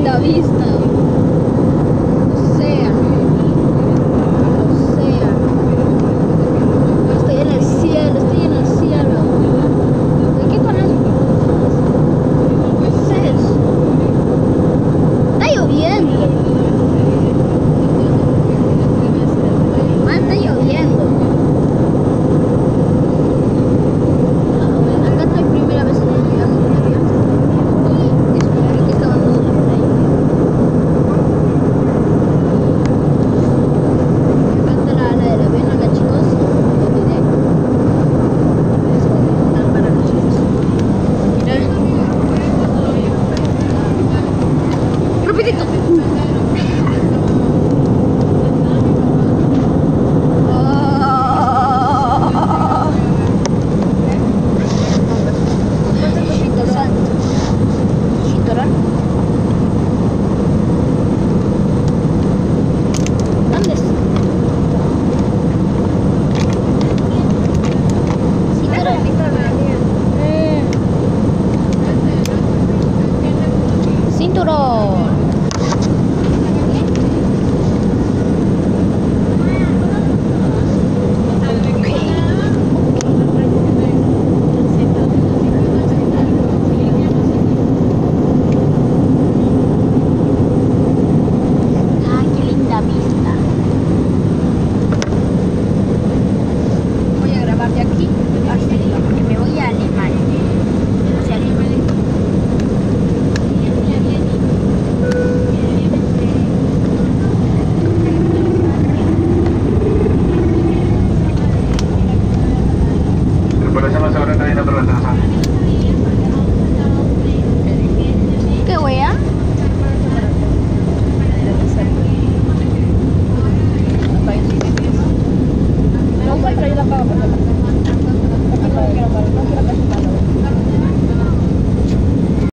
linda vista. Océano. Océano. Estoy en el cielo, estoy en el cielo. ¿De qué conozco? ¿Qué es eso? Está lloviendo. Man, está lloviendo. Acá estoy primera vez en el viaje. Descubrí que estábamos en el tren. Me encanta la ala del avión, acá chicos. Lo olvidé. Es como tan maravilloso. Mira. Rapidito. Cinturón.